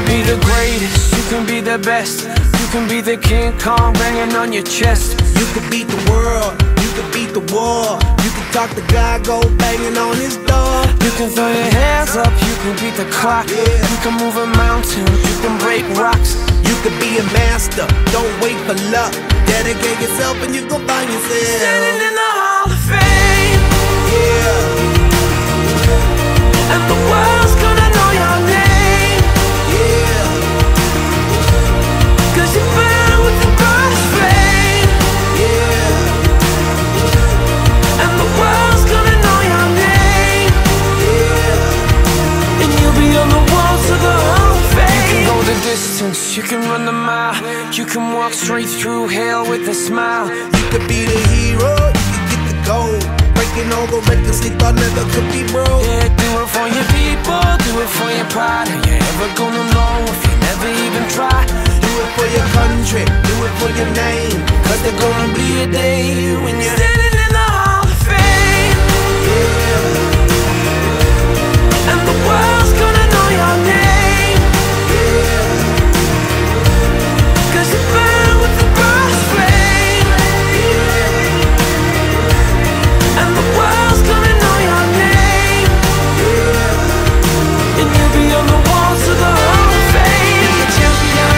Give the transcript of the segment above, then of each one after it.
be the greatest, you can be the best. You can be the King Kong banging on your chest. You can beat the world, you can beat the war. You can talk to God, go banging on his door. You can throw your hands up, you can beat the clock. You can move a mountain, you can break rocks. You can be a master, don't wait for luck. Dedicate yourself and you gon' find yourself standing in the Hall of Fame. Yeah. And the world's gonna know your name. Yeah. 'Cause you burn with the brightest flame. Yeah. And the world's gonna know your name. Yeah. And you'll be on the walls of the Hall of Fame. You can go the distance, you can run the mile. You can walk straight through hell with a smile. You could be the hero, you can get the gold. Breaking all the records they thought never could be broke. Yeah, do it for your people, do it for your pride. Are you ever gonna know if you never even try? Do it for your country, do it for your name. 'Cause there's gonna be a day when you're standing in the Hall of Fame. Yeah. And the world's gonna know your name. Yeah. 'Cause you burn with the brightest flame. Yeah. And the world's gonna know your name. Yeah. And you'll be on the walls of the Hall of Fame. Be a champion.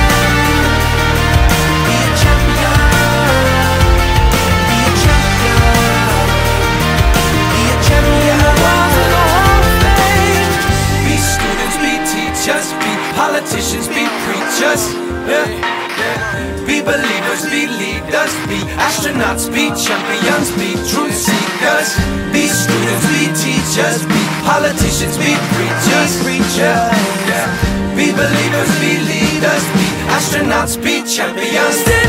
Be a champion. Be a champion. Be a champion. Walls of the Hall of Fame. Be students, be teachers, be politicians, be preachers. Yeah. Be believers, be leaders, be astronauts, be champions, be truth seekers. Be students, be teachers, be politicians, be preachers. Yeah. Be believers, be leaders, be astronauts, be champions.